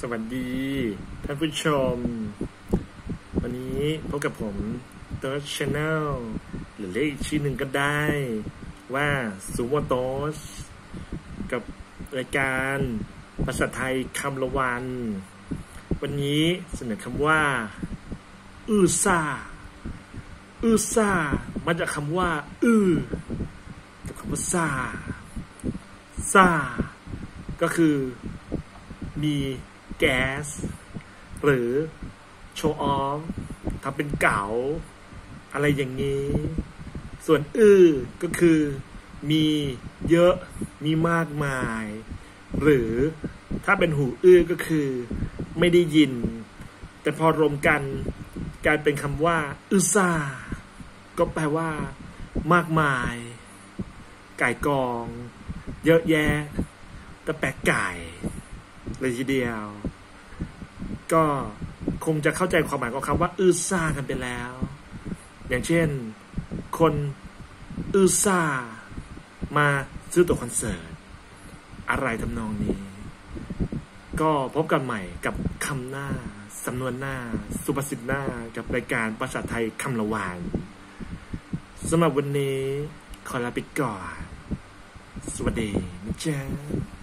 สวัสดีท่านผู้ชมวันนี้พบกับผมThird Channel หรือเรียกอีกชื่อหนึ่งก็ได้ว่าซูโมโตสกับรายการภาษาไทยคำละวันวันนี้เสนอคำว่าซ่ามาจากคำว่ากับคำว่าซ่าก็คือมีแก๊สหรือโชว์ออฟทำเป็นเก๋าอะไรอย่างนี้ส่วนก็คือมีเยอะมีมากมายหรือถ้าเป็นหูก็คือไม่ได้ยินแต่พอรวมกันกลายเป็นคำว่าซ่าก็แปลว่ามากมายไก่กองเยอะแยะแต่แปลกไก่เลยทีเดียวก็คงจะเข้าใจความหมายของคำว่าซ่ากันไปแล้วอย่างเช่นคนซ่ามาซื้อตั๋วคอนเสิร์ตอะไรทำนองนี้ก็พบกันใหม่กับคำหน้าสำนวนหน้าสุภาษิตหน้ากับรายการภาษาไทยคำละวันสำหรับวันนี้ขอลาไปก่อนสวัสดีนะจ๊ะ